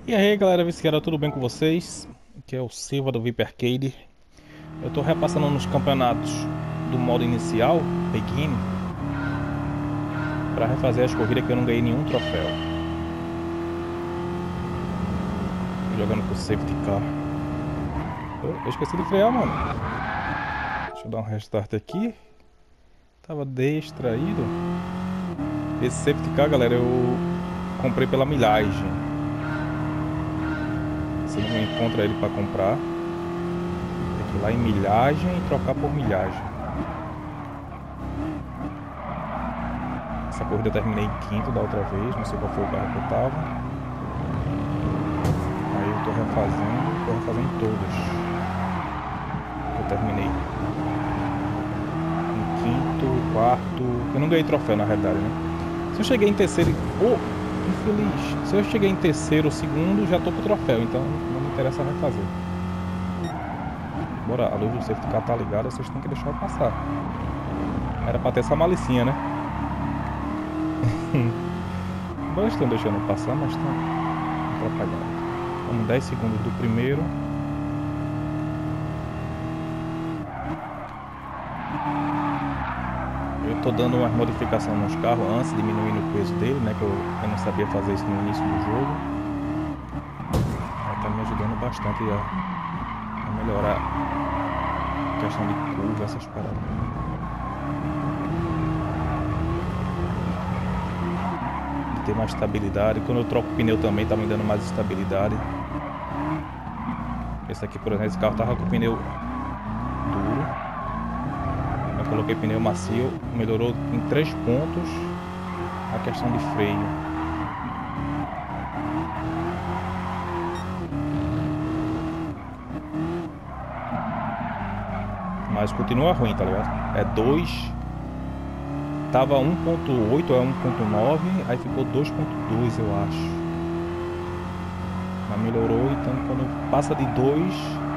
E aí galera, Visqueira, tudo bem com vocês? Aqui é o Silva do VIP Arcade. Eu tô repassando nos campeonatos do modo inicial, Begin, pra refazer as corridas que eu não ganhei nenhum troféu. Jogando com o Safety Car. Eu esqueci de frear, mano. Deixa eu dar um restart aqui. Tava distraído. Esse Safety Car, galera, eu comprei pela milhagem. Você não encontra ele pra comprar. Tem que ir lá em milhagem e trocar por milhagem. Essa corrida eu terminei em quinto da outra vez. Não sei qual foi o carro que eu tava. Aí eu tô refazendo todas. Eu terminei em quinto, quarto. Eu não ganhei troféu na realidade, né? Se eu cheguei em terceiro. Infeliz. Se eu cheguei em terceiro ou segundo, já tô com o troféu, então não me interessa refazer. Bora, a luz do safety car tá ligada, vocês têm que deixar eu passar. Era pra ter essa malicinha, né? Agora estão deixando eu passar, mas estão atrapalhando. Vamos 10 segundos do primeiro. Eu tô dando umas modificações nos carros antes, diminuindo o peso dele, né? Que eu não sabia fazer isso no início do jogo. Aí tá me ajudando bastante a melhorar a questão de curva, essas paradas. De ter mais estabilidade. Quando eu troco o pneu também tá me dando mais estabilidade. Esse aqui, por exemplo, esse carro tava com o pneu duro. Coloquei pneu macio, melhorou em 3 pontos a questão de freio. Mas continua ruim, tá ligado? É 2. Tava 1.8 ou 1.9, aí ficou 2.2, eu acho. Mas melhorou, então quando passa de 2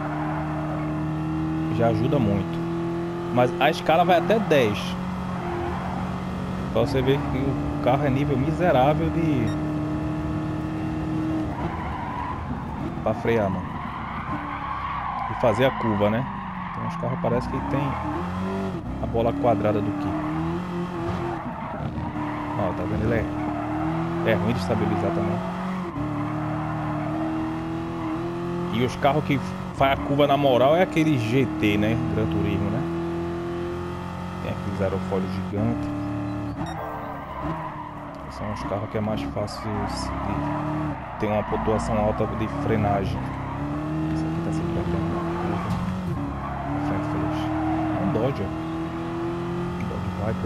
já ajuda muito. Mas a escala vai até 10. Pra você ver que o carro é nível miserável pra frear, mano. E fazer a curva, né? Então os carros parece que tem a bola quadrada do que. Ó, tá vendo? Ele é ruim de estabilizar também. E os carros que faz a curva na moral é aquele GT, né? Gran Turismo, né? Tem aqueles aerofólios gigantes. São os carros que é mais fácil de ter uma pontuação alta de frenagem. Esse aqui tá se perdendo na curva. A frente fez. É um Dodge, ó. Um Dodge Viper.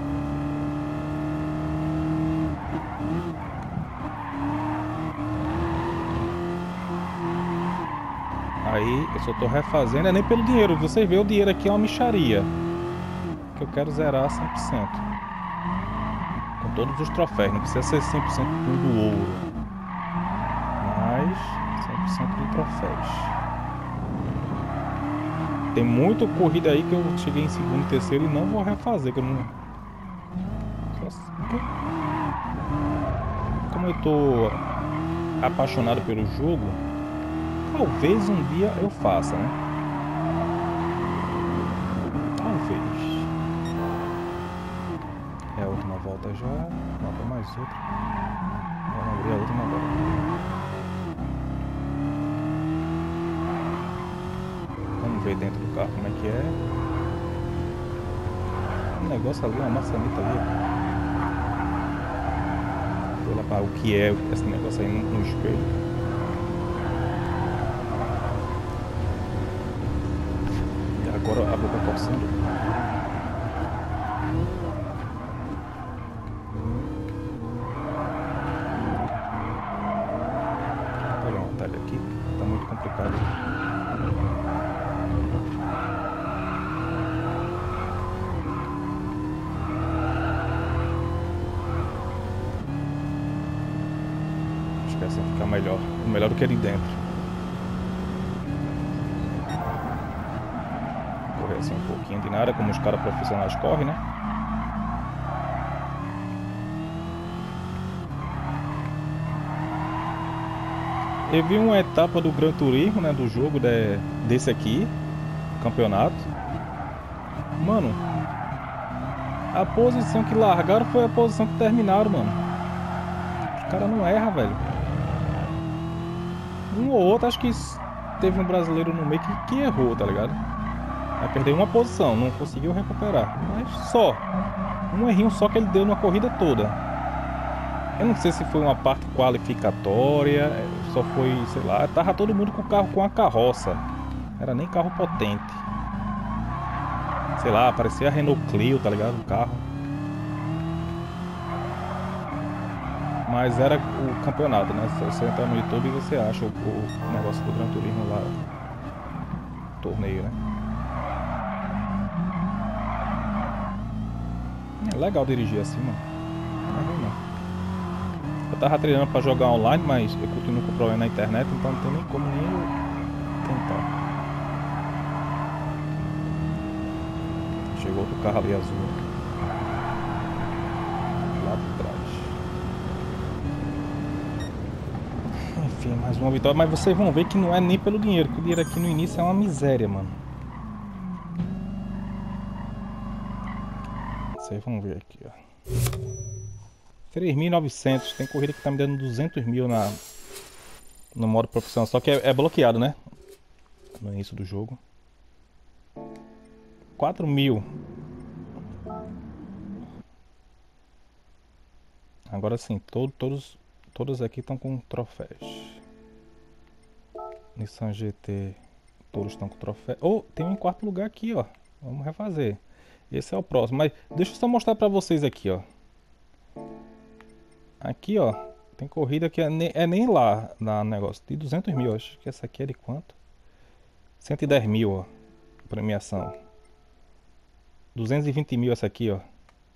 Aí eu só tô refazendo, é nem pelo dinheiro. Vocês veem, o dinheiro aqui é uma mixaria. Que eu quero zerar 100%. Com todos os troféus, não precisa ser 100% tudo ouro. Mas 100% de troféus. Tem muita corrida aí que eu cheguei em segundo e terceiro e não vou refazer, que eu não... Como eu tô apaixonado pelo jogo, talvez um dia eu faça, né? Talvez. É a última volta já. Falta mais outra. Vamos abrir a última volta. Vamos ver dentro do carro como é que é. Um negócio ali, uma maçaneta ali. Vou lá para o que é esse negócio aí no espelho. E agora a boca torcendo. Aqui tá muito complicado. Acho que assim fica melhor do que ali dentro. Correr assim um pouquinho de nada, como os caras profissionais correm, né? Eu vi uma etapa do Gran Turismo, né? Do jogo desse aqui, campeonato. Mano, a posição que largaram foi a posição que terminaram, mano. Os caras não erram, velho. Um ou outro, acho que teve um brasileiro no meio que errou, tá ligado? Vai perder uma posição, não conseguiu recuperar. Mas só. Um errinho só que ele deu na corrida toda. Eu não sei se foi uma parte qualificatória, só foi, sei lá, tava todo mundo com o carro com a carroça. Era nem carro potente. Sei lá, parecia a Renault Clio, tá ligado? O carro. Mas era o campeonato, né? Se você entrar no YouTube você acha o negócio do Gran Turismo lá. Torneio, né? É legal dirigir assim, mano. Não é ruim, não. Eu tava treinando pra jogar online, mas eu continuo com problema na internet, então não tem nem como nem eu tentar. Chegou outro carro ali azul. Lá de trás. Enfim, mais uma vitória. Mas vocês vão ver que não é nem pelo dinheiro, que o dinheiro aqui no início é uma miséria, mano. Vocês vão ver aqui, ó. 3.900. Tem corrida que tá me dando 200 mil no modo profissional. Só que é bloqueado, né? No início do jogo. 4.000. Agora sim, todos aqui estão com troféus. Nissan GT, todos estão com troféu. Oh, tem um em quarto lugar aqui, ó. Vamos refazer. Esse é o próximo. Mas deixa eu só mostrar pra vocês aqui, ó. Aqui, ó. Tem corrida que é nem lá na negócio. De 200 mil, acho que essa aqui é de quanto? 110 mil, ó. Premiação. 220 mil essa aqui, ó.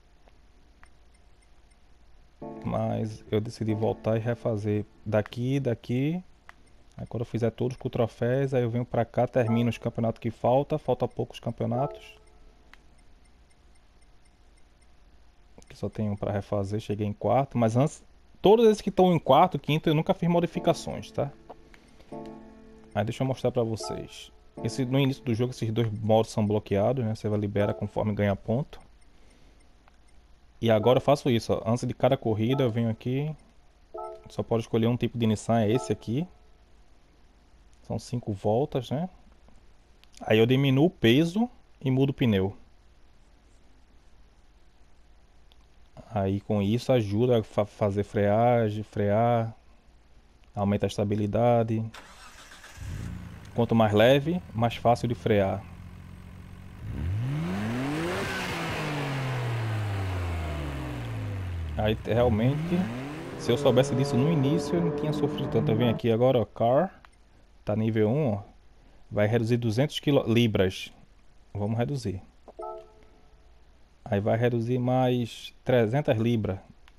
Mas eu decidi voltar e refazer daqui. Aí quando eu fizer todos com troféus, aí eu venho pra cá, termino os campeonatos que falta poucos campeonatos. Que só tem um pra refazer, cheguei em quarto, mas antes, todos esses que estão em quarto, quinto, eu nunca fiz modificações, tá? Aí deixa eu mostrar pra vocês. No início do jogo, esses dois modos são bloqueados, né? Você vai liberar conforme ganha ponto. E agora eu faço isso, ó. Antes de cada corrida eu venho aqui. Só pode escolher um tipo de Nissan, é esse aqui. São 5 voltas, né? Aí eu diminuo o peso e mudo o pneu. Aí com isso ajuda a fazer freagem, frear. Aumenta a estabilidade. Quanto mais leve, mais fácil de frear. Aí realmente, se eu soubesse disso no início, eu não tinha sofrido tanto. Eu venho aqui agora, ó, Car. Tá nível 1, ó. Vai reduzir 200 libras. Vamos reduzir. Aí vai reduzir mais 300 libras.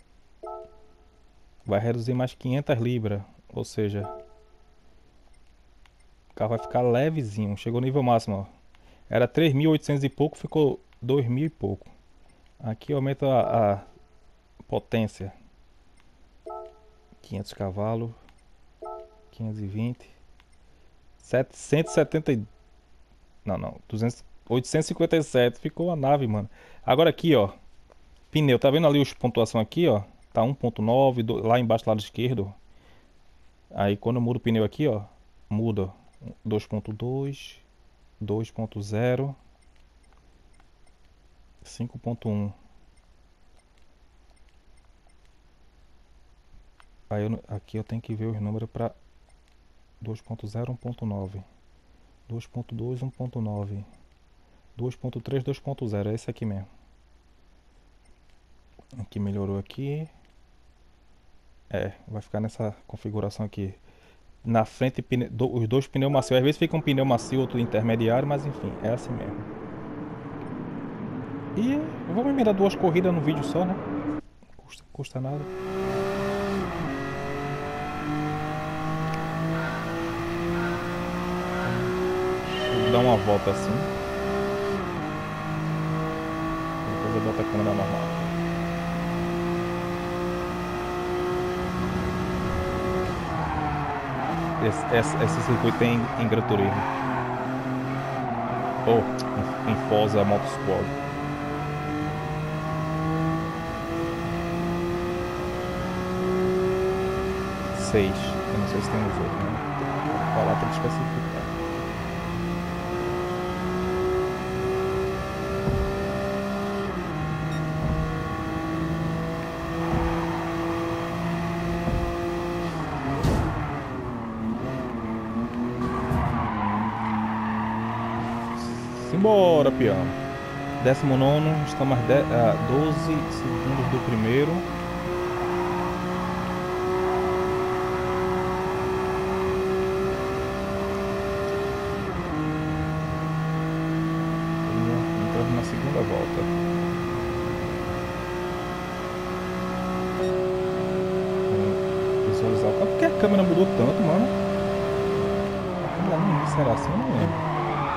Vai reduzir mais 500 libras. Ou seja, o carro vai ficar levezinho. Chegou no nível máximo, ó. Era 3.800 e pouco, ficou 2.000 e pouco. Aqui aumenta a potência. 500 cavalos. 520. 770. Não. 857. Ficou a nave, mano. Agora aqui, ó. Pneu. Tá vendo ali os pontuação aqui, ó? Tá 1.9. Lá embaixo, lado esquerdo. Aí quando eu mudo o pneu aqui, ó. Muda. 2.2. 2.0. 5.1. Aí aqui eu tenho que ver os números para 2.0, 1.9. 2.2, 1.9. 2.3, 2.0. É esse aqui mesmo. Aqui melhorou aqui. Vai ficar nessa configuração aqui. Na frente, os dois pneus macios. Às vezes fica um pneu macio, outro intermediário, mas enfim, é assim mesmo. E vamos emendar 2 corridas no vídeo só, né? Custa nada. Vou dar uma volta assim. Depois eu boto a câmera normal. Esse circuito tem em Gran Turismo. Ou em Forza Motorsport. Eu não sei se tem os outros, né? Vou falar para especificar. Simbora, peão. 19º, estamos a 12 segundos do primeiro. Entrando na segunda volta. Visualizar. Por que a câmera mudou tanto, mano? Lá no início era assim, eu não lembro.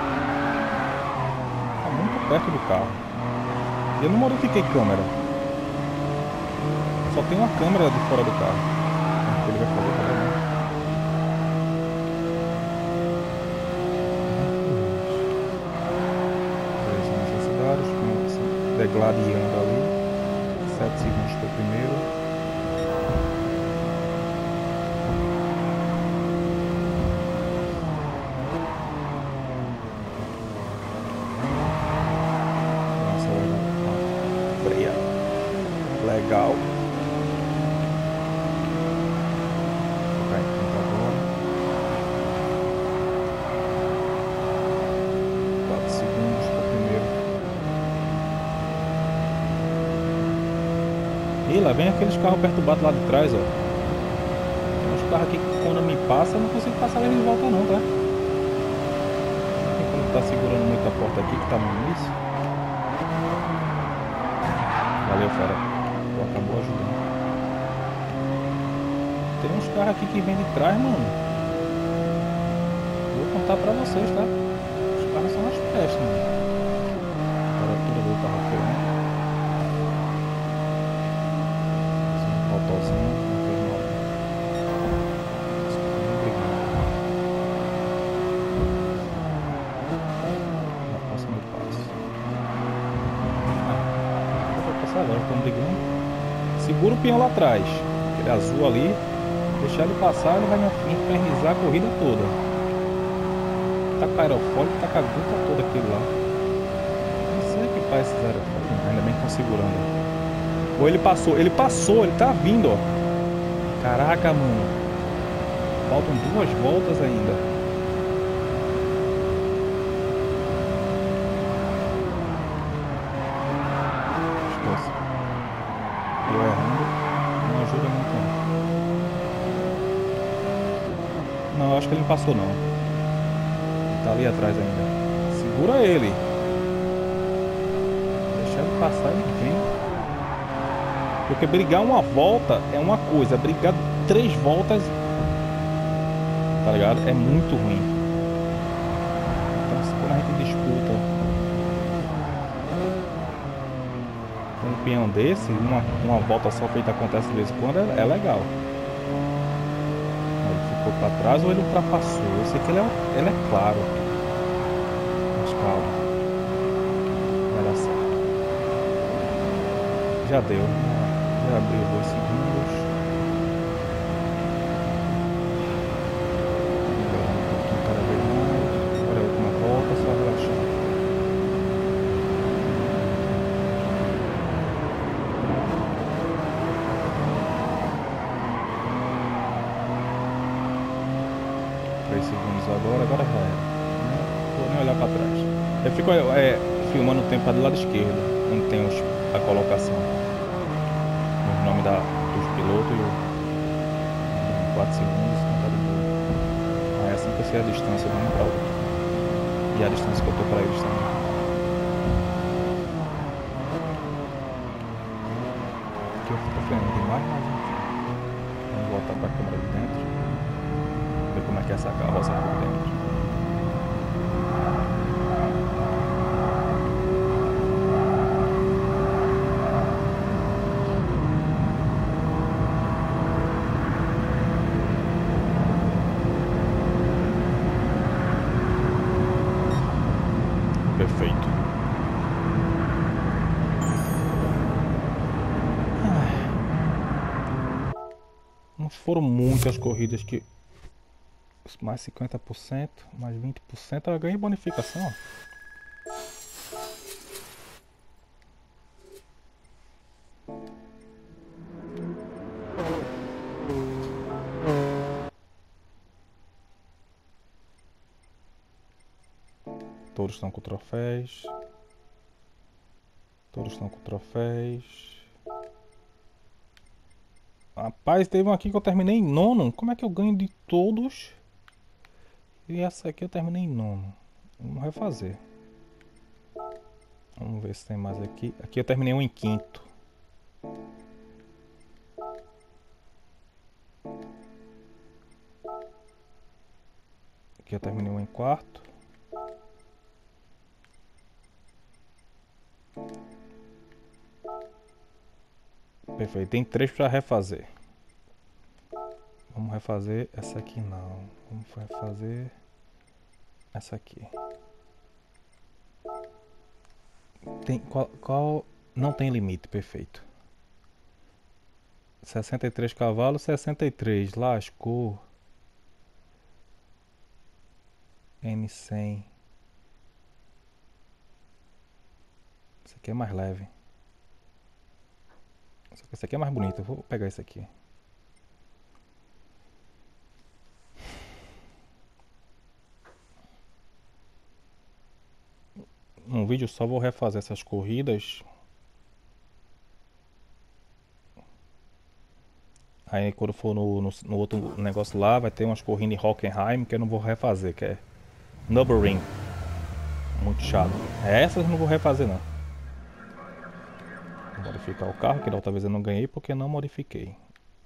Perto do carro. Eu não modifiquei câmera. Só tem uma câmera de fora do carro. Ele vai fazer, né? Necessidades, degladiando ali. 7 segundos para o primeiro. Legal. Vai então agora. 4 segundos para o primeiro. E lá vem aqueles carros perturbados lá de trás, ó. Tem uns carros aqui que quando me passa, eu não consigo passar eles de volta não, tá? Quando tá segurando muito a porta aqui, que tá no início. Valeu, fera. Acabou ajudando. Tem uns carros aqui que vem de trás, mano. Vou contar pra vocês, tá? Os carros são as pestes, mano. Temperatura do carro queimando. Motorzinho, não fez nada. Na próxima passo. Vou passar agora, estamos brigando. Segura o peão lá atrás, aquele azul ali, deixar ele passar, ele vai na frente para enrisar a corrida toda. Tá com aerofólio, tá com a gota toda aquele lá. Não sei o que faz esses aerofólios, ainda bem que estão segurando. Ou ele passou, ele tá vindo, ó. Caraca, mano. Faltam 2 voltas ainda. Eu errando não ajuda muito não. Não, acho que ele não passou não. Ele tá ali atrás ainda. Segura ele. Deixa ele passar e vem. Porque brigar uma volta é uma coisa, brigar 3 voltas, tá ligado? É muito ruim. Então quando a gente disputa um peão desse, uma volta só feita acontece de vez em quando, é legal. Ele ficou para trás ou ele ultrapassou. Eu sei que ele é claro. Mas calma. Vai dar certo. Já deu. Já abriu 2 segundos. Melhorando um pouquinho cada vez mais. Agora é a última volta, só relaxar. Agora já era. Não vou nem olhar para trás. Eu fico filmando o tempo do lado esquerdo, onde tem a colocação. O nome dos pilotos e 4 segundos contado de boa. Aí é assim que eu sei a distância de um para o outro. E a distância que eu tô para eles também. Aqui eu fico freando demais, mas enfim. Vamos voltar para a câmera de dentro. Ver como é que é essa carroça por dentro. foram muitas corridas que... Mais 50%, mais 20%, eu ganhei bonificação, ó. Todos estão com troféus. Todos estão com troféus. Rapaz, teve um aqui que eu terminei em nono. Como é que eu ganho de todos? E essa aqui eu terminei em nono. Vamos refazer. Vamos ver se tem mais aqui. Aqui eu terminei um em quinto. Aqui eu terminei um em quarto. Perfeito, tem 3 para refazer. Vamos refazer essa aqui não. Vamos refazer essa aqui. Tem qual não tem limite, perfeito. 63 cavalos, 63, lascou. N100. Esse aqui é mais leve. Esse aqui é mais bonito, eu vou pegar esse aqui. Num vídeo só vou refazer essas corridas. Aí quando for no outro negócio lá, vai ter umas corridas em Hockenheim que eu não vou refazer, que é Nürburgring. Muito chato. Essas eu não vou refazer não. Vou modificar o carro, que da outra vez eu não ganhei porque não modifiquei.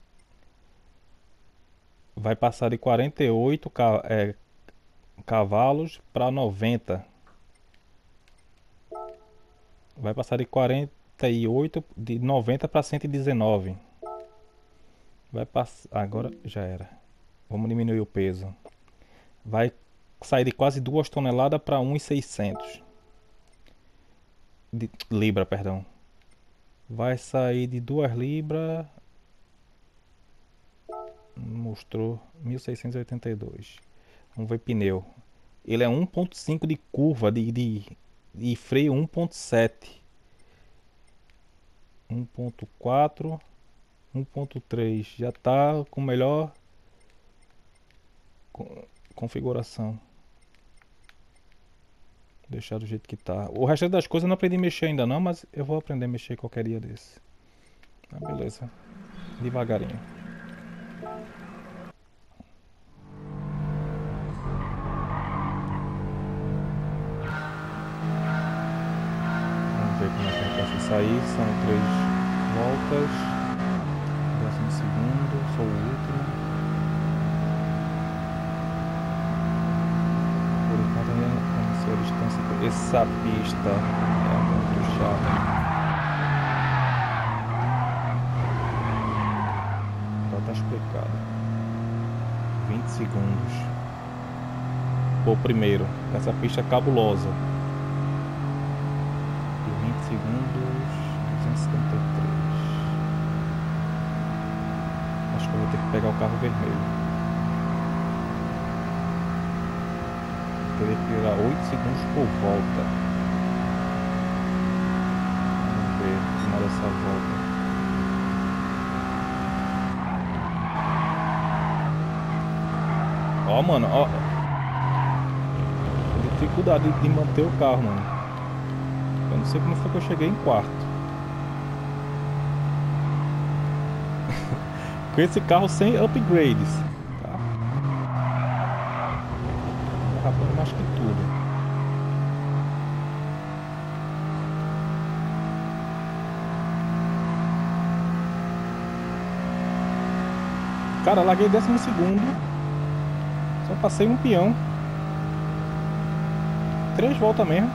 Vai passar de 48 cavalos para 90. Vai passar de 48, de 90 para 119. Vai passar, agora já era. Vamos diminuir o peso. Vai sair de quase 2 toneladas para 1.600 de libra, perdão. Vai sair de 2 libras. Mostrou 1.682. Vamos ver pneu. Ele é 1.5 de curva de freio 1.7. 1.4. 1.3 já tá com melhor configuração. Deixar do jeito que tá. O resto das coisas eu não aprendi a mexer ainda não, mas eu vou aprender a mexer qualquer dia desse. Ah, beleza. Devagarinho. Vamos ver como é que a gente vai sair. São 3 voltas. 12º, sou o último. Por enquanto ainda não sei a distância. Essa pista é muito chata. Já tá explicado. 20 segundos. Pô, primeiro, essa pista é cabulosa. E 20 segundos, 273. Acho que eu vou ter que pegar o carro vermelho. Teria que tirar 8 segundos por volta. Vamos ver como era essa volta. Ó, mano, ó. Dificuldade de manter o carro, mano. Eu não sei como foi que eu cheguei em quarto. Com esse carro sem upgrades, tá? Derrapando mais que tudo. Cara, larguei 12º. Só passei um peão. 3 voltas mesmo.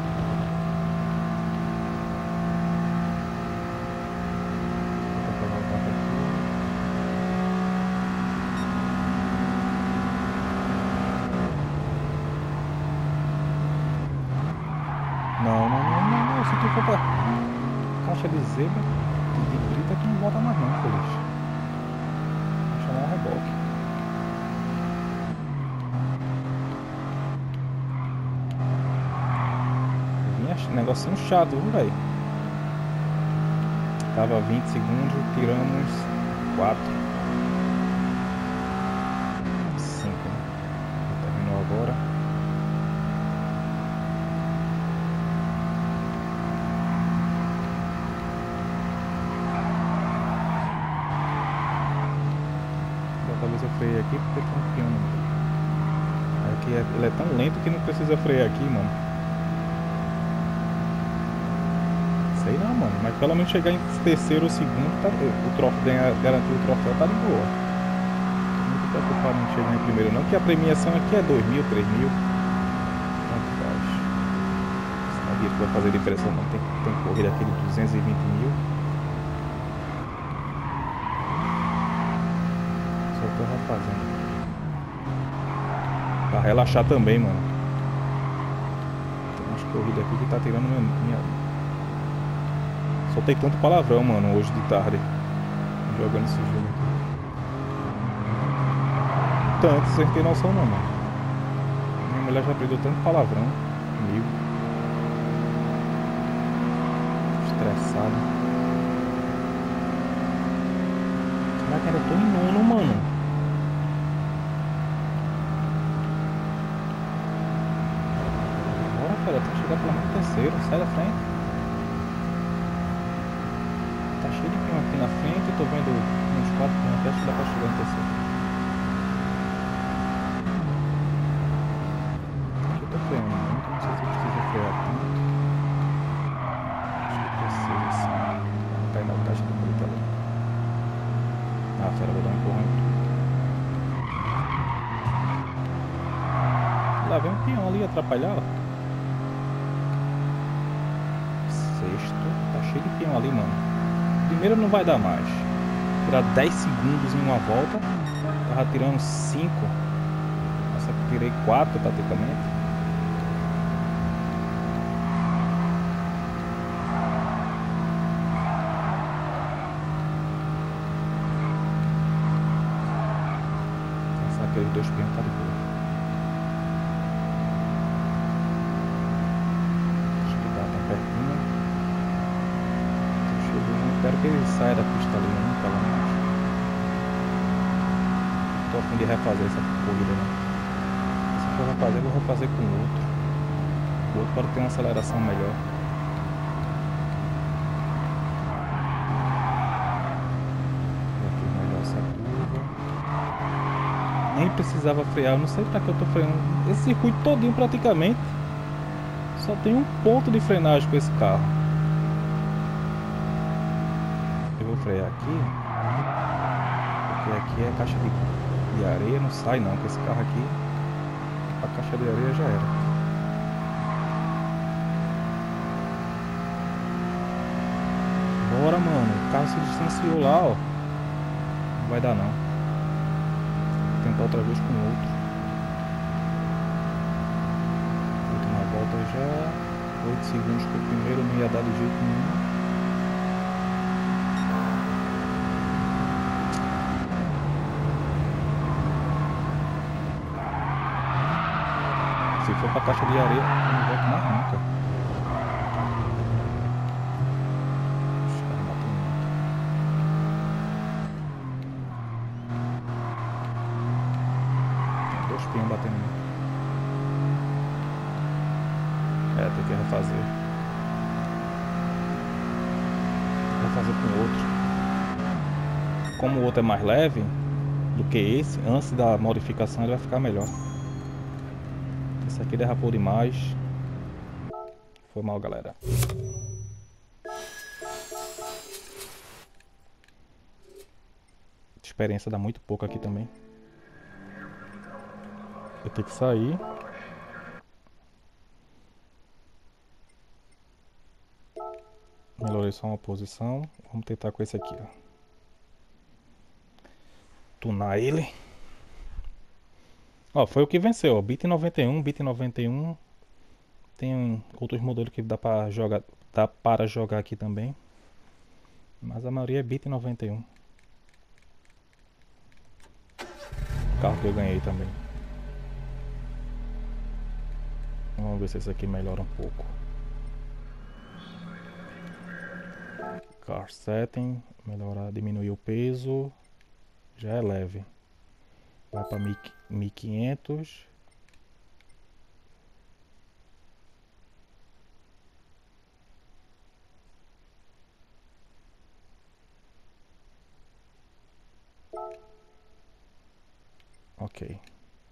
Não. Se tu for pra caixa de zebra, de brita, tu não volta mais não, feliz. Deixa negocinho chato, viu, velho? Tava 20 segundos, tiramos 4. 5, né? Terminou agora. Talvez eu freie aqui porque tem um peão no meio. Aqui ele é tão lento que não precisa frear aqui, mano. Sei não, mano. Mas pelo menos chegar em terceiro ou segundo, tá, o troféu, garantir o troféu tá de boa. Tô muito preocupado em chegar em primeiro não, porque a premiação aqui é 2.000, 3.000. Tanto faz. Sabia que vai fazer diferença não. Tem corrida aqui de 220.000. Só tô refazendo. Pra relaxar também, mano. Tem umas corridas aqui que tá tirando minha... Soltei tanto palavrão, mano, hoje de tarde. Jogando esse jogo aqui. Tanto, sem ter noção não, mano. Minha mulher já aprendeu tanto palavrão comigo. Estressado. Caraca, ainda tô em nono, mano. Cara, tem que chegar pelo menos terceiro, sai da frente. Tá cheio de pião aqui na frente, eu tô vendo uns 4 piões até que dá pra chegar no terceiro. Aqui eu tô freando muito, não sei se eu preciso frear tanto. Acho que precisa sim. Vai cair na caixa do bruto ali. Ah, fera, vou dar um empurrão em tudo. Lá vem um pião ali atrapalhar, ó. Sexto, tá cheio de peão ali, mano. Primeiro não vai dar mais. Tirar 10 segundos em uma volta. Tava tirando 5. Nossa, tirei 4 praticamente. Passar aqueles 2 peões tá de boa. Espero que ele saia da pista ali, né? Pelo menos. Tô a fim de refazer essa corrida, né? Se for refazer, eu vou refazer com o outro. O outro pode ter uma aceleração melhor. Aqui melhor essa curva. Nem precisava frear, eu não sei pra que eu tô freando. Esse circuito todinho praticamente só tem um ponto de frenagem com esse carro. Vou frear aqui, porque aqui é caixa de areia, não sai não, com esse carro aqui, a caixa de areia já era. Bora, mano, o carro se distanciou lá, ó. Não vai dar não. Vou tentar outra vez com o outro. Última volta já, 8 segundos pro primeiro, não ia dar de jeito nenhum. Se for pra caixa de areia, eu não volto mais nunca. Os caras batem muito. Tem 2 piões batendo muito. É, tem que refazer. Refazer com o outro. Como o outro é mais leve do que esse, antes da modificação ele vai ficar melhor. Esse aqui derrapou demais. Foi mal, galera. Experiência dá muito pouco aqui também. Eu tenho que sair. Melhorei só uma posição. Vamos tentar com esse aqui, ó. Tunar ele. Ó, foi o que venceu, ó. Bit 91, Bit 91. Tem outros modelos que dá para jogar aqui também. Mas a maioria é Bit 91. O carro que eu ganhei também. Vamos ver se esse aqui melhora um pouco. Car setting, melhorar, diminuir o peso, já é leve. Vai para 1500. Ok.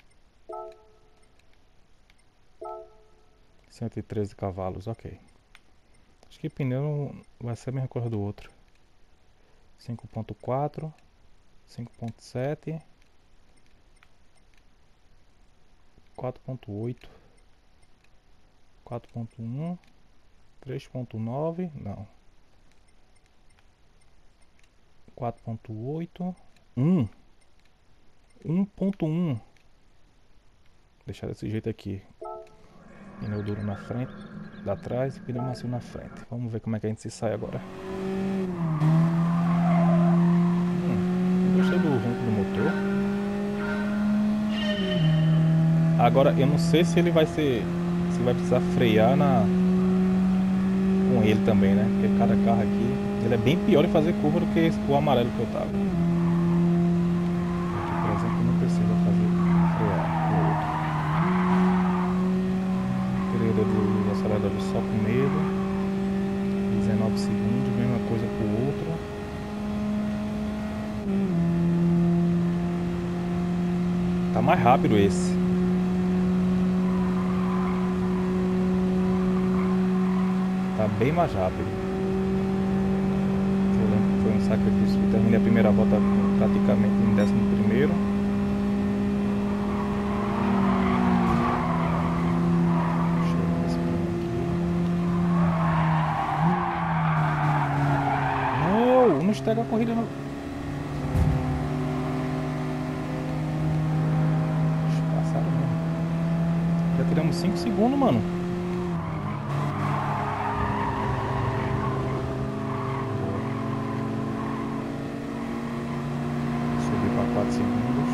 113 cavalos, ok. Acho que pneu não vai ser a mesma coisa do outro. 5.4, 5.7, 4.8, 4.1, 3.9, não. 4.8, 1.1. Deixar desse jeito aqui. Pneu duro na frente, da trás e pneu macio na frente. Vamos ver como é que a gente se sai agora. Gostei do ronco do motor. Agora eu não sei se ele vai ser, se vai precisar frear com ele também, né? Porque cada carro aqui, ele é bem pior em fazer curva do que o amarelo que eu tava. Aqui, por exemplo, não precisa frear com o outro. Período do acelerador só com medo. 19 segundos, mesma coisa com o outro. Tá mais rápido esse. Tá bem mais rápido. Eu lembro que foi um sacrifício. Eu terminei a primeira volta praticamente em 11º. Não estraga a corrida não. Passaram mesmo. Já tiramos 5 segundos, mano. Subi para 4 segundos.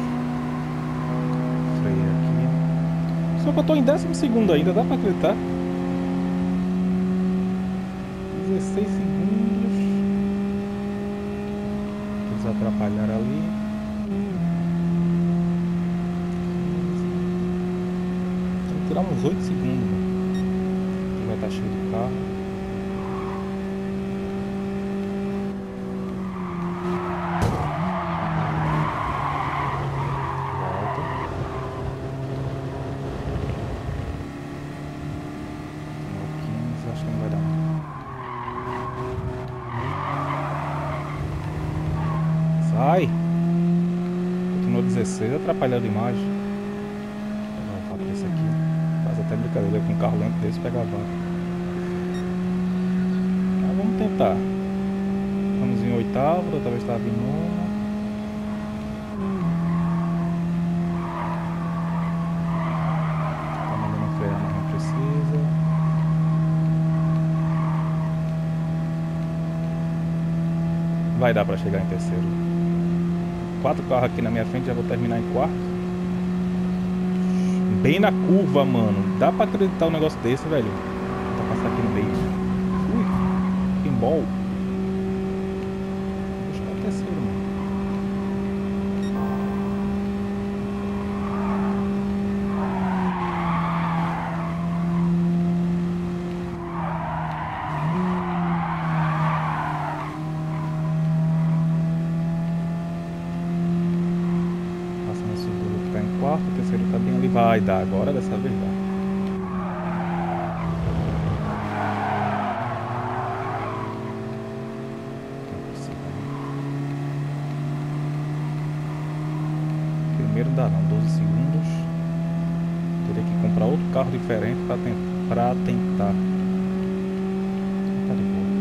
Freio aqui. Só que eu tô em 12º ainda, dá pra acreditar? 16 segundos. Eles atrapalharam ali. Tem que tirar uns 8 segundos. Aqui vai estar cheio de carro. Volta. No 15, acho que não vai dar. Sai! Continuou 16, atrapalhando demais. Vou voltar pra esse aqui. Faz até brincadeira com um carro lento desse pegar a vaga. Mas vamos tentar. Estamos em 8º, outra vez estava em 9º. Tá mandando frear, mas não precisa. Vai dar pra chegar em 3º. 4 carros aqui na minha frente, já vou terminar em 4º. Bem na curva, mano. Dá pra acreditar um negócio desse, velho. Vou passar aqui no meio. Ui, pinball. Vou chegar em 3º, mano. O 3º tá bem ali. Vai dar agora, dessa vez dá. Primeiro dá não, 12 segundos. Teria que comprar outro carro diferente pra tentar. Tá de boa.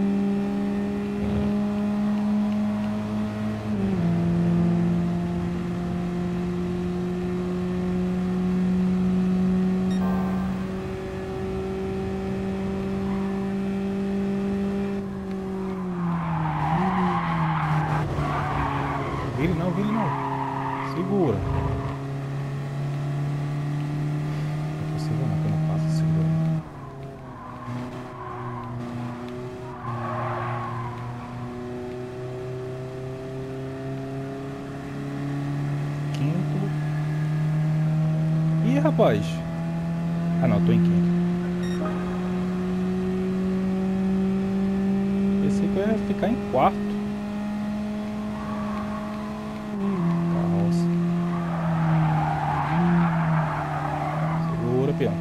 Vire não. Segura. Não é possível não que eu não faça, segura. Ih, rapaz. Ah não, tô em quinto. Pensei que eu ia ficar em quarto. Carroça. Segura, peão.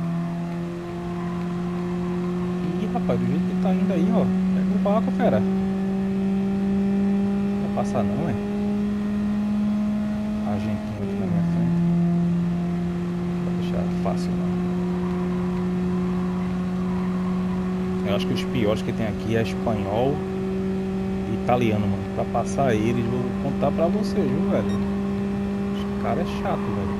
Ih, rapaz, do jeito que tá indo aí, ó. Pega o vácuo, fera. Não vai passar não, é? Argentino aqui na minha frente. Não vai deixar fácil não. Eu acho que os piores que tem aqui é espanhol e italiano, mano. Pra passar eles, vou contar pra você, viu, velho? Os caras é chato, velho.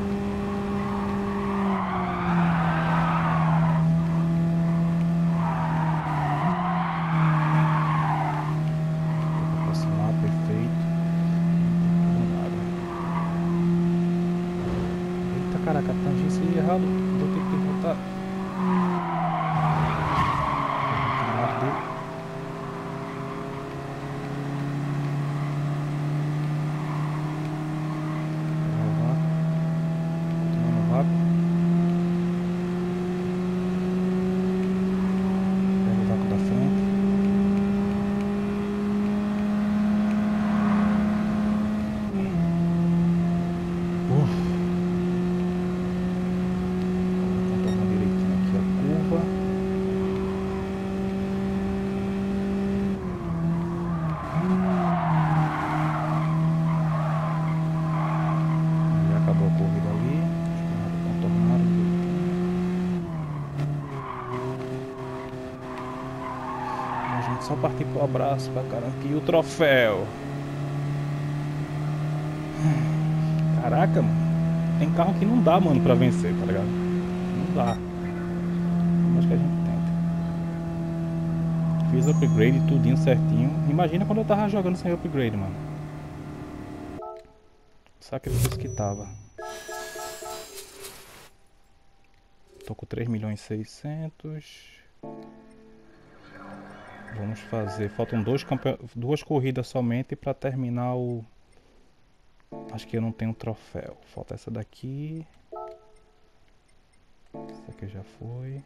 Vou aproximar, perfeito. Não tem nada. Eita, caraca, tangência errado. Vou ter que voltar. Só partir pro abraço pra garantir o troféu. Caraca, mano. Tem carro que não dá, mano, pra vencer, tá ligado? Não dá. Acho que a gente tenta. Fiz upgrade tudinho certinho. Imagina quando eu tava jogando sem upgrade, mano. Sacrifício que tava. Tô com 3.600.000. Vamos fazer. Faltam duas corridas somente para terminar o. Acho que eu não tenho troféu. Falta essa daqui. Essa aqui já foi.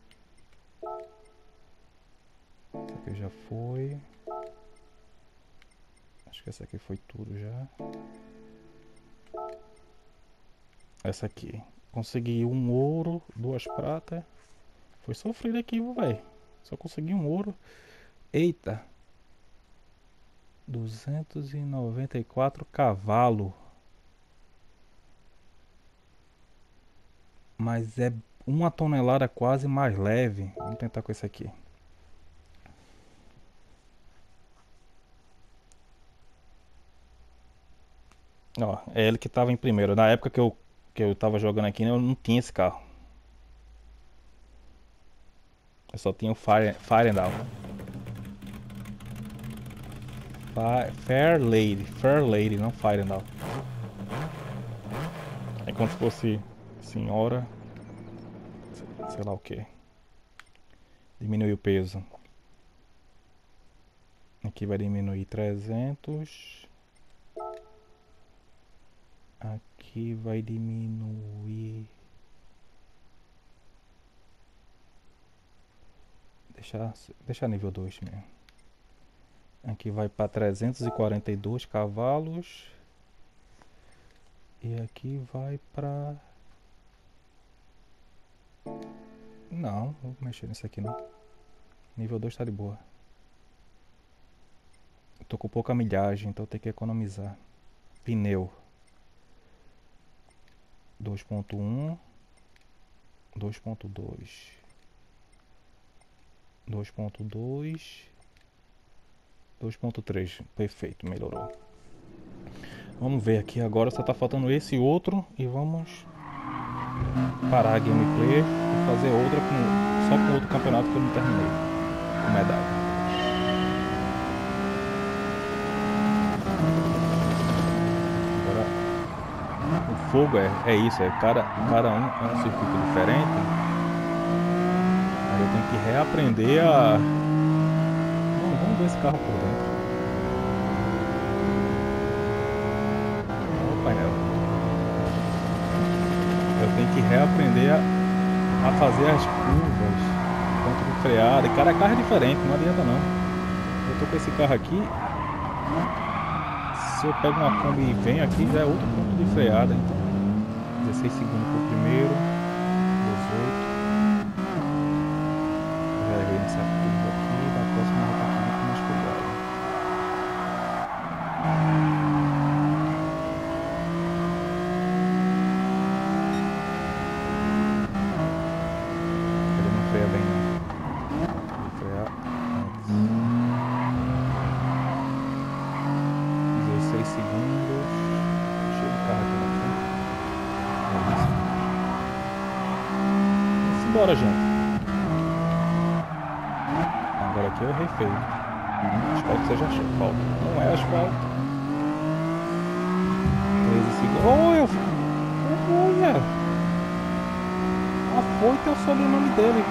Essa aqui já foi. Acho que essa aqui foi tudo já. Essa aqui. Consegui um ouro, 2 pratas. Foi sofrido aqui, velho. Só consegui um ouro. Eita. 294 cavalos. Mas é 1 tonelada quase mais leve. Vamos tentar com esse aqui. Ó, é ele que tava em primeiro. Na época que eu tava jogando aqui, eu não tinha esse carro. Eu só tinha o Fairendal. Fair Lady, não Fairendal. É como se fosse senhora. Sei lá o que. Diminui o peso. Aqui vai diminuir 300. Aqui vai diminuir. Deixar nível 2 mesmo. Aqui vai para 342 cavalos. E aqui vai para... Não vou mexer nisso aqui não. Nível 2 tá de boa. Eu tô com pouca milhagem, então eu tenho que economizar. Pneu 2.1, 2.2, 2.2, 2.3. Perfeito, melhorou. Vamos ver aqui agora, só tá faltando esse outro e vamos parar a gameplay e fazer outra só com outro campeonato que eu não terminei com medalha. Agora o fogo é isso, cada um é um circuito diferente. Aí eu tenho que reaprender a... Vamos ver esse carro por dentro. tem que reaprender a fazer as curvas, ponto de freada. E cada carro é diferente, não adianta não. Eu tô com esse carro aqui. Se eu pego uma Kombi e venho aqui, já é outro ponto de freada. Então, 16 segundos pro primeiro, 18. Já errei nessa curva aqui. Na próxima eu vou estar aqui com mais cuidado. Ele não freia bem não. Vou frear antes. 16 segundos. Cheio de carro aqui na frente. Vamos embora, gente. Agora aqui eu errei feio. Espero que seja asfalto. Não é asfalto. 13 segundos. Olha! Olha! Afoito é o sobrenome dele.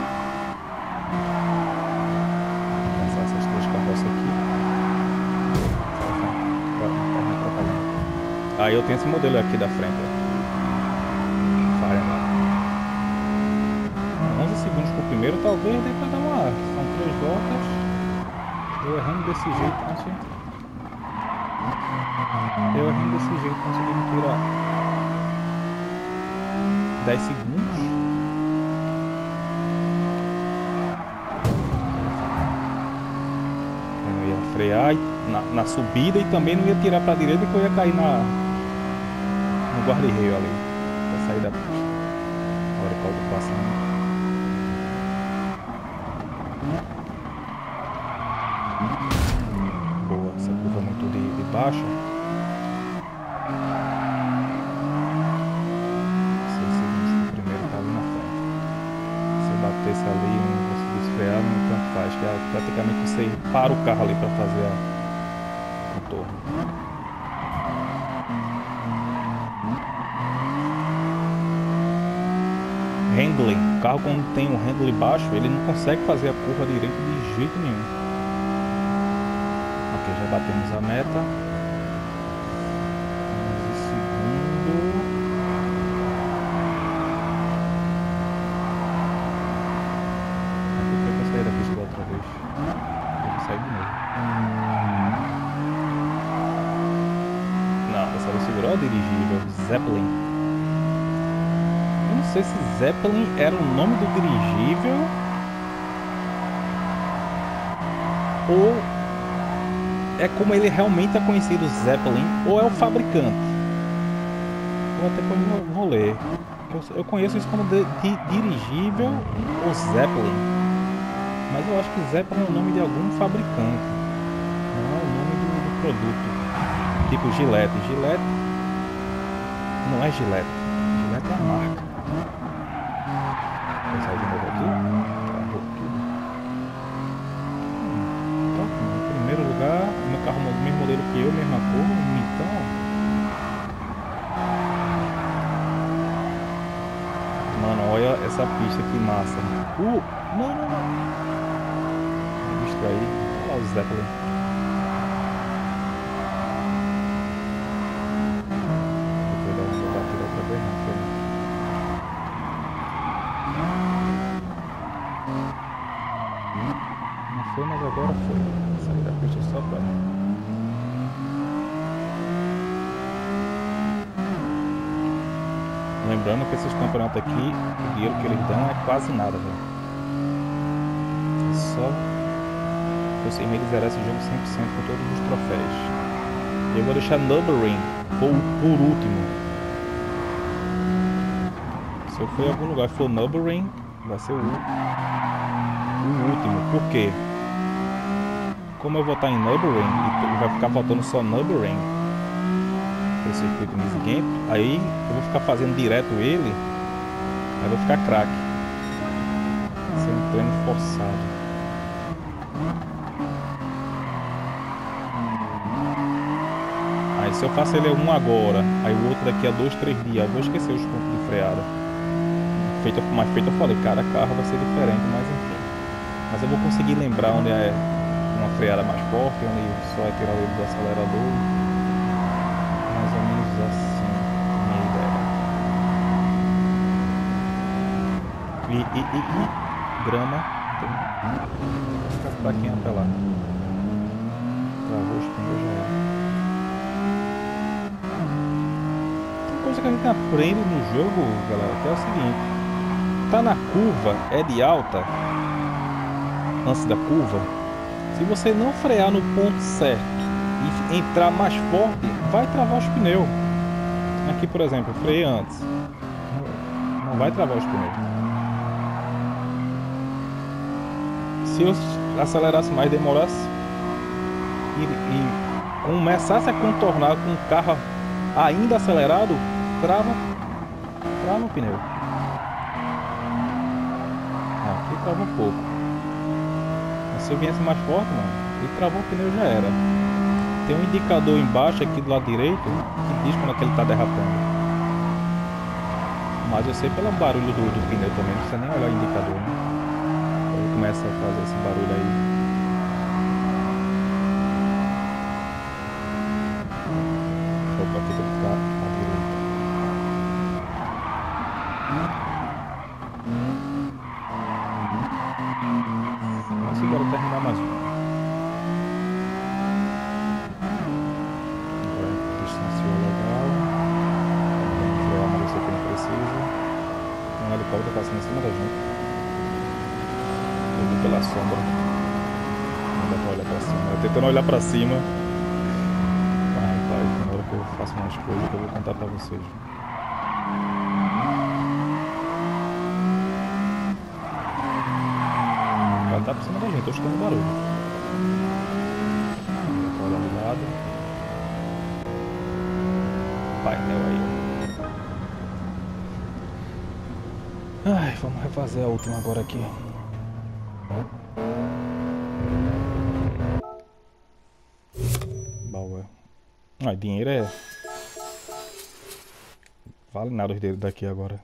Vou passar essas três carroças aqui. Aí eu tenho esse modelo aqui da frente. Fire. 11 segundos pro primeiro, talvez dê pra dar uma. São 3 voltas. Eu errando desse jeito, consegui. Eu errando desse jeito, conseguindo tirar 10 segundos. Eu não ia frear na subida e também não ia tirar pra direita, que eu ia cair no guarda-reio ali. Pra sair da pista. Olha o caldo passando. Boa, essa curva muito de baixa. 6 segundos pro primeiro, tá ali na frente. Se eu batesse ali e não conseguisse frear, não tanto faz, que é praticamente você para o carro ali para fazer o contorno. Handling, o carro quando tem um handling baixo, ele não consegue fazer a curva direita de jeito nenhum. Ok, já batemos a meta. 11 segundos. Por que eu saí da pista da outra vez? Eu vou sair de novo. Não, dessa vez segurou o dirigível. Zeppelin. Eu não sei se Zeppelin era o nome do dirigível ou é como ele realmente é conhecido, Zeppelin, ou é o fabricante. Eu até vou ler. Eu conheço isso como dirigível ou Zeppelin, mas eu acho que Zeppelin é o nome de algum fabricante, não é o nome do produto. Tipo Gillette. Gillette não é Gillette. Gillette é a marca. Vou sair de novo aqui. Travou tudo. Então, em primeiro lugar, meu carro é o mesmo modelo que eu, mesma cor, então. Mano, olha essa pista que massa. Não. Me distraí. Olha o Zeppelin. Vou dar uma batida outra vez, não foi? Não foi, mas agora foi. Saí da pista só pra... Lembrando que esses campeonatos aqui, o dinheiro que eles dão é quase nada, velho. É só você meio zerar esse jogo 100% com todos os troféus. E eu vou deixar Nürburgring por último. Se eu for em algum lugar e for Nürburgring, vai ser o último. Por quê? Como eu vou estar em Nürburgring e vai ficar faltando só Nürburgring, o circuito Michigan, aí eu vou ficar fazendo direto ele, aí eu vou ficar craque. Vai ser um treino forçado. Aí se eu faço ele um agora, aí o outro daqui a 2, 3 dias, eu vou esquecer os pontos de freada. Mas feito eu falei, cada carro vai ser diferente, mas enfim. Mas eu vou conseguir lembrar onde é uma freada mais forte, onde só é tirar o dedo do acelerador. Mais ou menos assim, minha ideia. Grama. Vou ficar fraquinho até lá. Travou os pneus, já era. Uma coisa que a gente aprende no jogo, galera, que é o seguinte. Tá na curva, é de alta. Antes da curva. Se você não frear no ponto certo e entrar mais forte, vai travar os pneus. Aqui, por exemplo, eu freiei antes. Não vai travar os pneus. Se eu acelerasse mais, demorasse e começasse a contornar com o carro ainda acelerado, trava o pneu. Aqui trava um pouco. Mas se eu viesse mais forte, mano, ele travou o pneu, já era. Tem um indicador embaixo aqui do lado direito que diz quando é que ele está derrapando. Mas eu sei pelo barulho do pneu também, não precisa nem olhar o indicador, né? Ele começa a fazer esse barulho aí. Opa, aqui tem que ficar à direita. Vamos embora terminar mais um. Agora distanciou legal. Vamos frear, mas eu sei que não precisa. Um helicóptero passando em cima da gente. Eu vi pela sombra. Não dá pra olhar pra cima. Eu tentando olhar pra cima. Vai, na hora que eu faço umas coisas que eu vou contar pra vocês. Ela tá por cima da gente, tô escutando barulho. Vou olhar do lado. Painel aí. Ai, vamos refazer a última agora aqui. Baú. Dinheiro é... Vale nada os dedos daqui agora.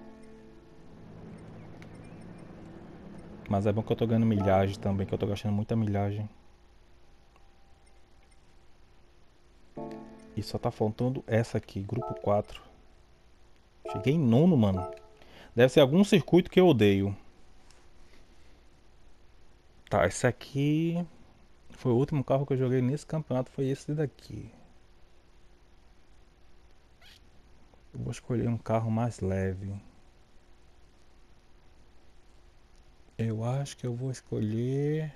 Mas é bom que eu tô ganhando milhagem também, que eu tô gastando muita milhagem. E só tá faltando essa aqui, grupo 4. Cheguei em nono, mano. Deve ser algum circuito que eu odeio. Tá, esse aqui... Foi o último carro que eu joguei nesse campeonato, foi esse daqui. Eu vou escolher um carro mais leve. Eu acho que eu vou escolher...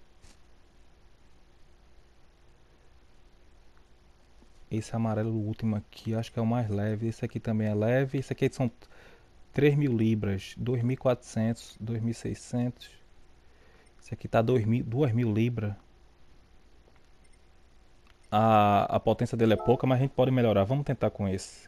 Esse amarelo último aqui, acho que é o mais leve. Esse aqui também é leve. Esse aqui são 3.000 libras, 2.400, 2.600. Esse aqui tá 2.000 libras. A potência dele é pouca, mas a gente pode melhorar. Vamos tentar com esse.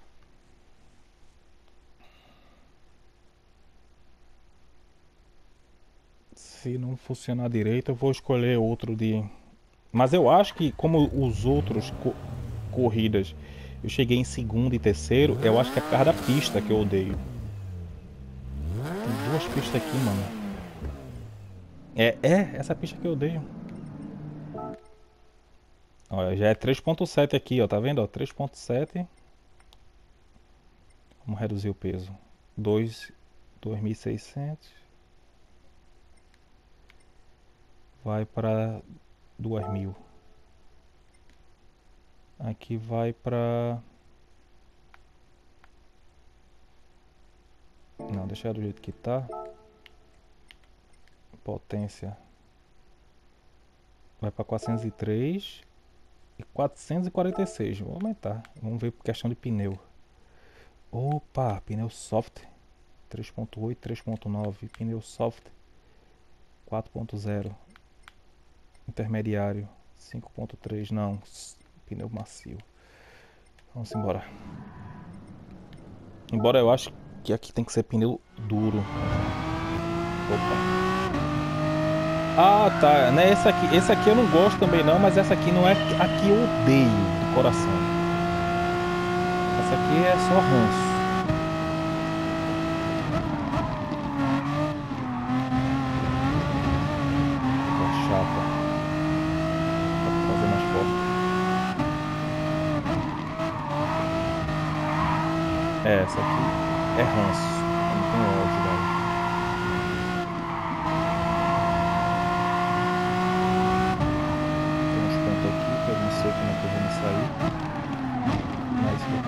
Se não funcionar direito, eu vou escolher outro de... Mas eu acho que, como os outros corridas eu cheguei em segundo e terceiro, eu acho que é por causa da pista que eu odeio. Tem duas pistas aqui, mano. Essa pista que eu odeio. Olha, já é 3.7 aqui, ó, tá vendo? Ó, 3.7. Vamos reduzir o peso. 2.600. Vai para 2.000. Aqui vai para... Não, deixar do jeito que tá. Potência. Vai para 403 e 446. Vou aumentar. Vamos ver por questão de pneu. Opa, pneu soft. 3.8, 3.9. Pneu soft. 4.0. Intermediário. 5.3. Não. Pneu macio. Vamos embora. Embora eu acho que aqui tem que ser pneu duro. Opa. Ah, tá, né? Esse aqui eu não gosto também não, mas essa aqui não é a que eu odeio do coração. Essa aqui é só ranço. A chapa. Pra fazer mais forte. Essa aqui é ranço. Eu não tenho ódio, velho.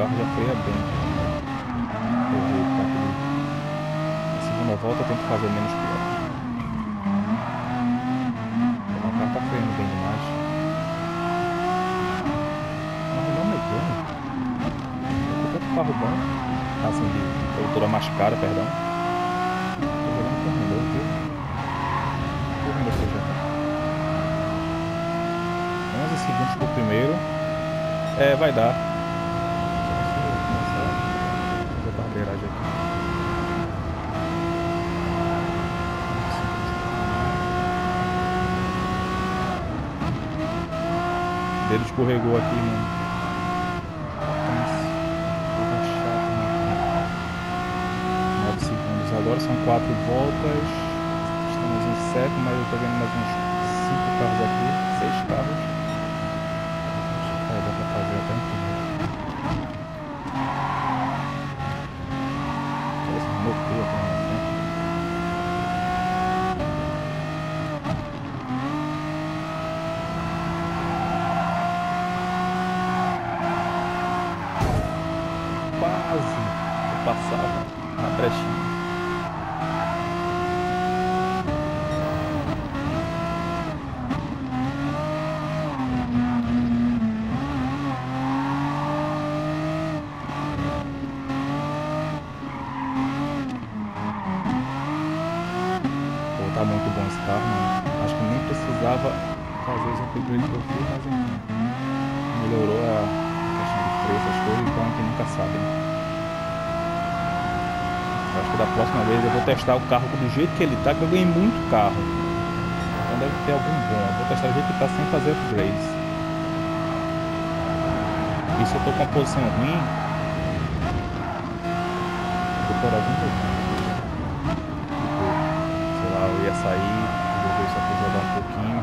carro já freia bem. Eu vou pra aquele... Na segunda volta eu tento fazer menos pior. O carro tá freando bem demais. Mas não me engano. Eu tô com carro bom. Assim, de produtora mais cara, perdão. Tô jogando com o meu, viu? O meu seja 11 segundos pro primeiro. É, vai dar. Deixa eu começar a fazer a barbeiragem aqui. O dedo escorregou aqui, mano. Porra chata, mano. 9 segundos. Agora são 4 voltas. Estamos em 7, mas eu tô vendo mais uns 5 carros aqui. 6 carros. Aí dá pra fazer até um primeiro. Parece um motor aqui na frente. Quase eu passava na brechinha. Tá muito bom esse carro, mano. Acho que nem precisava fazer os upgrades que eu fiz, mas enfim. Melhorou a questão de preço, as coisas, então quem nunca sabe, né? Eu acho que da próxima vez eu vou testar o carro do jeito que ele tá, que eu ganhei muito carro. Então deve ter algum bom. Eu vou testar do jeito que tá sem fazer upgrades. E se eu tô com uma posição ruim, vou parar de novo. Eu ia sair, vou ver se eu vou jogar um pouquinho.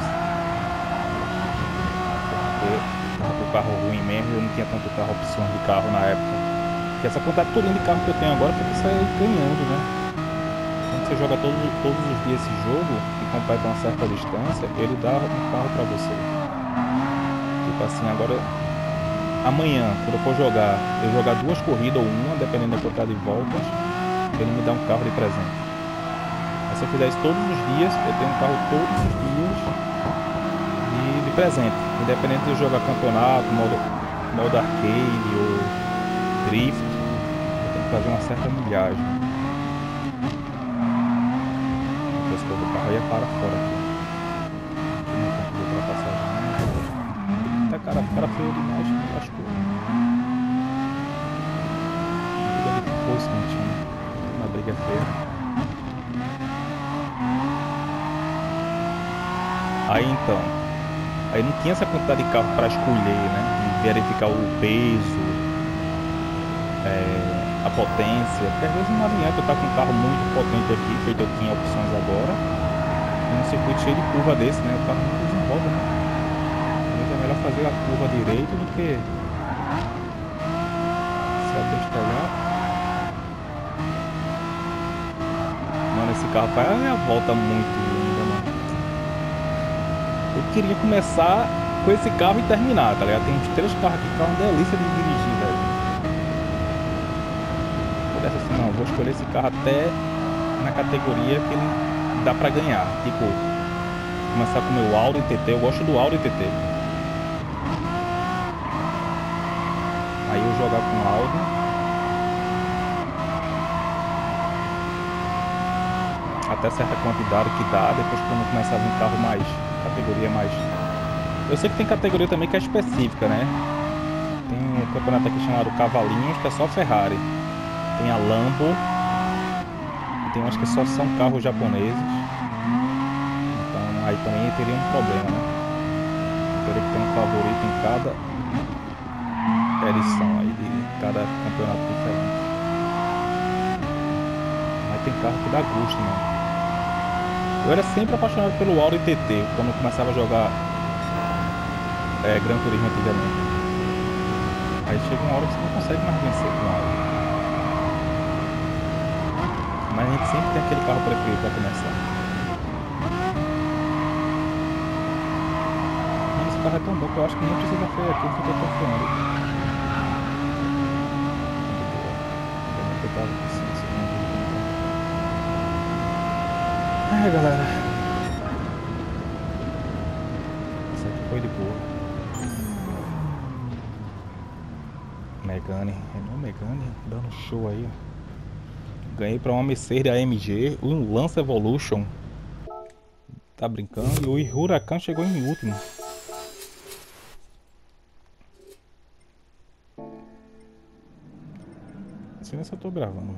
Porque tava com o carro ruim mesmo, eu não tinha tanto carro, opções de carro na época. Porque essa quantidade toda de carro que eu tenho agora, porque sai ganhando, né? Quando você joga todos os dias esse jogo e completa uma certa distância, ele dá um carro pra você. Tipo assim, agora amanhã, quando eu for jogar, eu jogar 2 corridas ou uma, dependendo da quantidade de voltas, ele me dá um carro de presente. Se eu fizer isso todos os dias, eu tenho um carro todos os dias de presente. Independente de eu jogar campeonato, modo arcade ou drift, eu tenho que fazer uma certa milhagem. Depois que eu vou o carro ia para fora aqui. Aqui não tem que ultrapassagem. Tá cara feio demais, acho que briga de força, não tinha. Uma briga feia. Aí então, aí não tinha essa quantidade de carro para escolher, né? E verificar o peso, a potência. Porque às vezes não adianta eu estar com um carro muito potente aqui, feito eu tinha opções agora. E num circuito cheio de curva desse, né? O carro não desenvolve, né? Mas é melhor fazer a curva direito do que se abestalhar. Mano, esse carro faz a volta muito linda, mano. Eu queria começar com esse carro e terminar, tá ligado? Tem uns 3 carros aqui que é uma delícia de dirigir, velho. Eu disse assim, não, vou escolher esse carro até na categoria que ele dá pra ganhar. Tipo, começar com o meu Audi TT, eu gosto do Audi TT. Aí eu jogar com o Audi. Até certa quantidade que dá, depois quando começar a vir carro mais... categoria mais... Eu sei que tem categoria também que é específica, né? Tem um campeonato aqui chamado Cavalinhos, que é só Ferrari. Tem a Lambo. E tem umas que só são carros japoneses. Então aí também teria um problema, né? Teria que ter um favorito em cada edição aí, de cada campeonato diferente. Mas tem carro que dá gosto, mano. Eu era sempre apaixonado pelo Audi TT, quando eu começava a jogar Gran Turismo antigamente. Aí chega uma hora que você não consegue mais vencer com o Audi. Mas a gente sempre tem aquele carro preferido para começar. Mas esse carro é tão bom que eu acho que nem precisa frear aqui, fica confiando. Ai, galera. Isso aqui foi de boa. Megane, Renault Megane, dando show aí, ó. Ganhei pra uma Mercedes AMG, um Lance Evolution. Tá brincando? E o Huracan chegou em último. Não sei nem se eu tô gravando.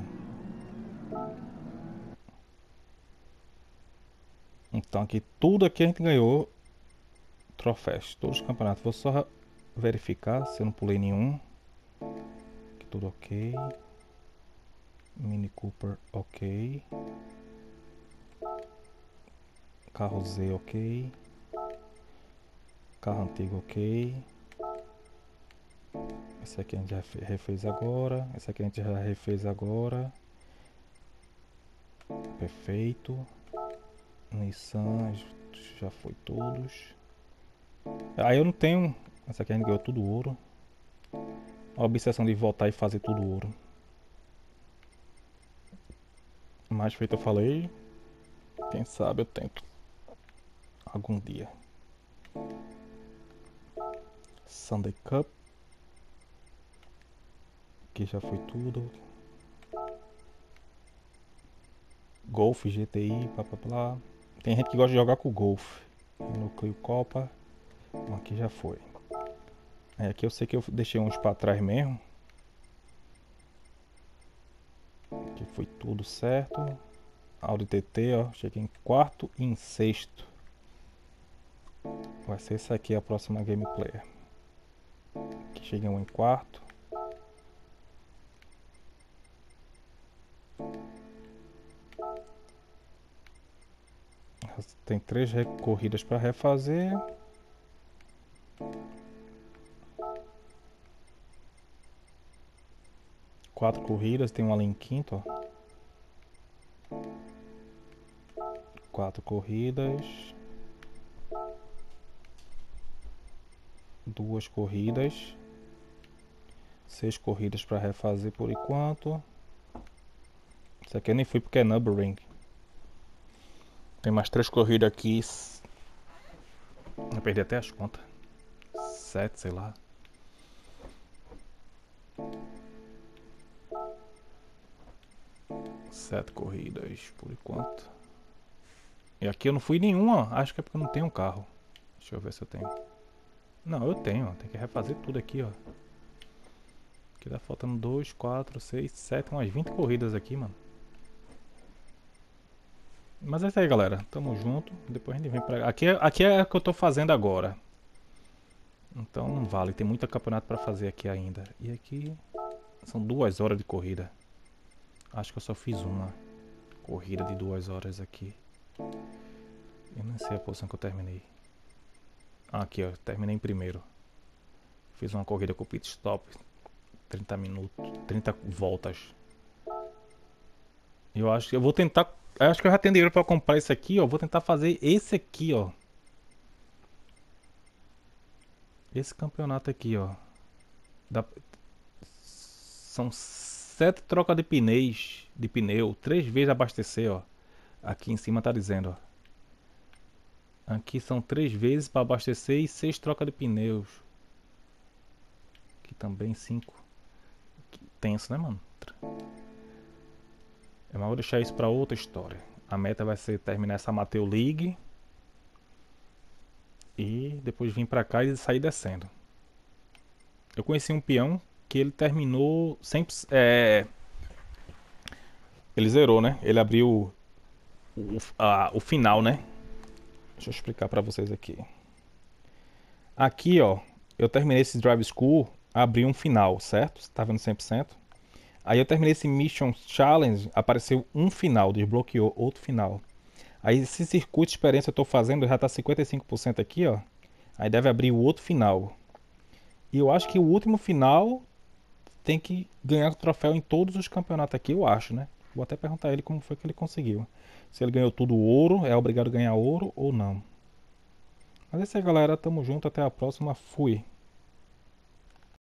Então aqui, tudo aqui a gente ganhou troféus, todos os campeonatos. Vou só verificar se eu não pulei nenhum. Aqui tudo ok. Mini Cooper ok. Carro Z ok. Carro antigo ok. Esse aqui a gente já refez agora. Esse aqui a gente já refez agora. Perfeito. Nissan já foi todos. Aí eu não tenho. Essa aqui a gente ganhou tudo ouro. A obsessão de voltar e fazer tudo ouro. Mas feito eu falei. Quem sabe eu tento. Algum dia. Sunday Cup. Aqui já foi tudo. Golf, GTI, blá blá blá. Tem gente que gosta de jogar com Golf. Núcleo Copa. Bom, aqui já foi. Aí aqui eu sei que eu deixei uns pra trás mesmo. Aqui foi tudo certo. Audi TT, ó. Cheguei em quarto e em sexto. Vai ser essa aqui a próxima gameplay. Aqui cheguei em quarto. Tem 3 corridas para refazer. Quatro corridas, tem uma ali em quinto, ó. 4 corridas. 2 corridas. 6 corridas para refazer por enquanto. Isso aqui eu nem fui porque é Nürburgring. Tem mais 3 corridas aqui. Eu perdi até as contas. 7, sei lá. Sete corridas por enquanto. E aqui eu não fui nenhuma. Acho que é porque eu não tenho um carro. Deixa eu ver se eu tenho. Não, eu tenho. Tem que refazer tudo aqui, ó. Aqui tá faltando 2, 4, 6, 7, umas 20 corridas aqui, mano. Mas é isso aí, galera. Tamo junto. Depois a gente vem pra cá. Aqui é o que eu tô fazendo agora. Então não vale. Tem muito campeonato pra fazer aqui ainda. E aqui são 2 horas de corrida. Acho que eu só fiz uma corrida de 2 horas aqui. Eu não sei a posição que eu terminei. Aqui, ó. Terminei em primeiro. Fiz uma corrida com pit stop. 30 minutos. 30 voltas. Eu acho que eu vou tentar. Eu acho que eu já tenho dinheiro pra comprar esse aqui, ó. Vou tentar fazer esse aqui, ó. Esse campeonato aqui, ó. São 7 trocas de pneus. De pneu. 3 vezes abastecer, ó. Aqui em cima tá dizendo, ó. Aqui são 3 vezes para abastecer e 6 trocas de pneus. Aqui também 5. Tenso, né, mano? Eu vou deixar isso para outra história. A meta vai ser terminar essa Amateur League. E depois vir pra cá e sair descendo. Eu conheci um peão que ele terminou sempre. Ele zerou, né? Ele abriu o final, né? Deixa eu explicar pra vocês aqui. Aqui, ó. Eu terminei esse Drive School. Abri um final, certo? Você tá vendo 100%? Aí eu terminei esse Mission Challenge. Apareceu um final. Desbloqueou outro final. Aí esse circuito de experiência eu tô fazendo já tá 55% aqui, ó. Aí deve abrir o outro final. E eu acho que o último final tem que ganhar troféu em todos os campeonatos aqui, eu acho, né? Vou até perguntar a ele como foi que ele conseguiu. Se ele ganhou tudo ouro, é obrigado a ganhar ouro ou não. Mas é isso aí, galera. Tamo junto. Até a próxima. Fui.